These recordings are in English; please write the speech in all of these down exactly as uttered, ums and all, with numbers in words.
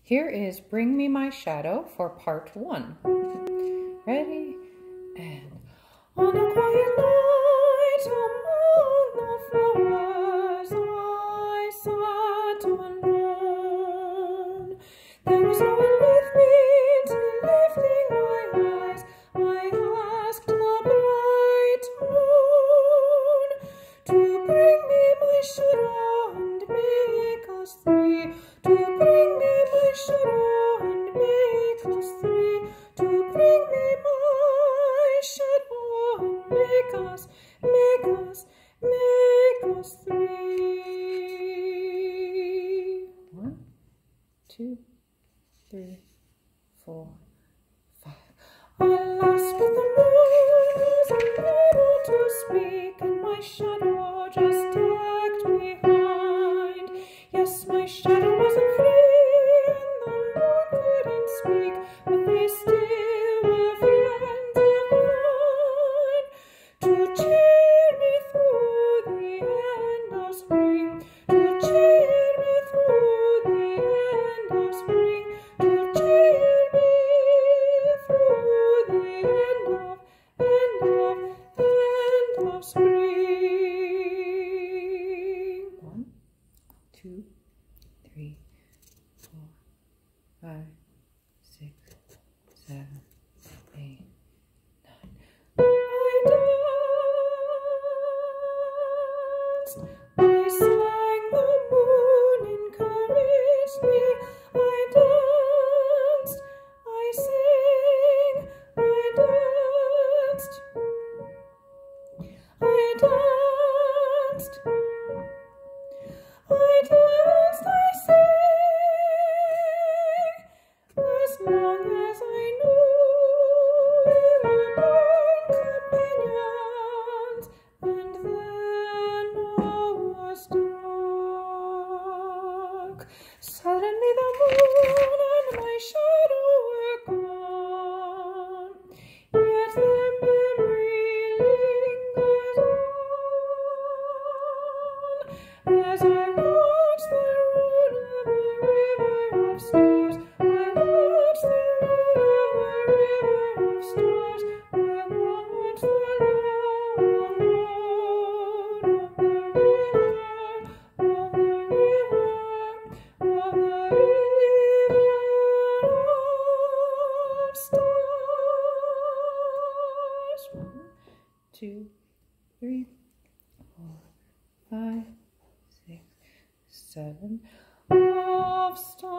Here is Bring Me My Shadow for part one. Ready? And on a quiet night among the flowers I sat alone. There was no one with me till lifting my eyes I asked the bright moon to bring me my shadow and make us three. To bring me my shadow and make us three. To bring me my shadow and make us, make us, make us three. One, two, three, four, five. Alas, but the moon was unable to speak, and my shadow just tagged behind. Yes, my shadow wasn't free, and the moon couldn't speak, but they still were friends of mine. To cheer me through the end of spring, to cheer me through the end of spring, to cheer me through the end of, end of, end of spring. One, two, three, four, five, six, seven, eight, nine. I danced, I sang, the moon encouraged me. I danced, I sang, I danced, I danced, I danced, I sang, as long as I knew we were born companions, and then all was dark. Suddenly the moon and my shadow were gone, yet the memory lingers on. As I watch the road of the river of stars, I watch the road of the river of stars, I watch the long road of the river, of the river, of the river of stars. One, two, three, four, five, six, seven, of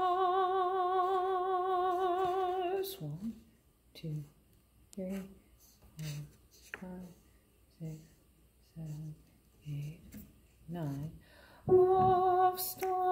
stars. One, two, three, four, five, six, seven, eight, nine, of stars.